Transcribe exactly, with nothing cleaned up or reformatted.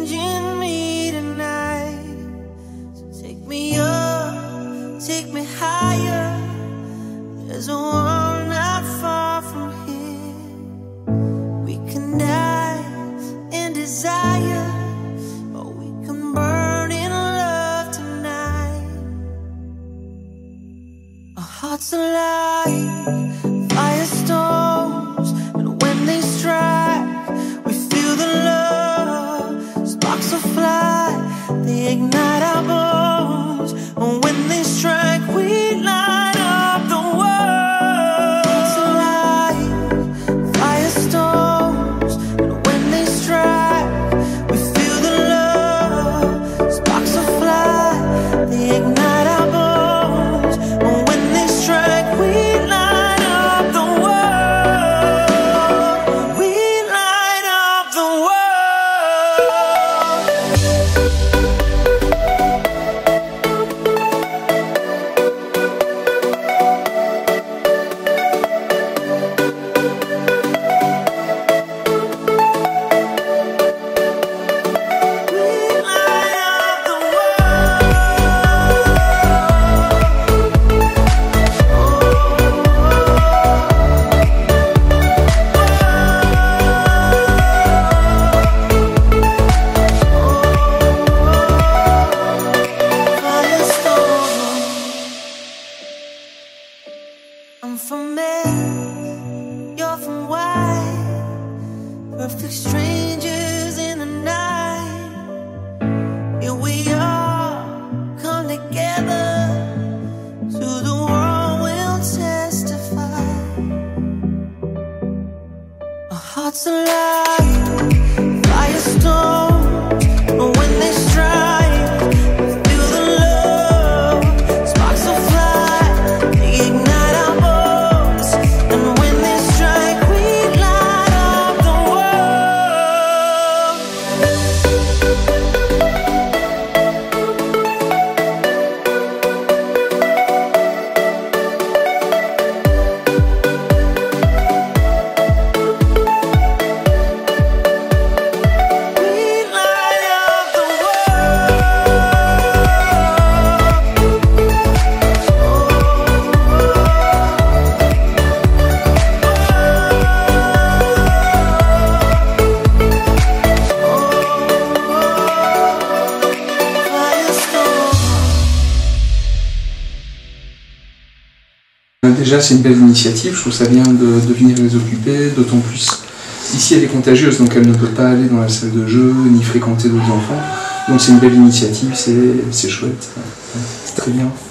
changing me tonight. So take me up, take me higher. There's a world not far from here. We can die in desire, or we can burn in love tonight. Our hearts alive, firestorms, and when they strike, we feel the love. Sparks will fly, they ignite our bones, and when they strike, we light up the world. Hearts alive, firestorms, and when they strike, we feel the love. Sparks will fly, they ignite our bones, and when they strike, we light up the world. We light up the world. I'm from Mars, you're from White, perfect strangers in the night. Here we are, come together, to the world we'll testify. Our hearts alive, firestorm, but when they strike, we feel the love. Sparks will fly, they ignite our bones, and when they strike, we light up the world. We light up the Déjà, c'est une belle initiative, je trouve ça bien de, de venir les occuper, d'autant plus ici elle est contagieuse, donc elle ne peut pas aller dans la salle de jeu, ni fréquenter d'autres enfants. Donc c'est une belle initiative, c'est chouette, c'est très bien.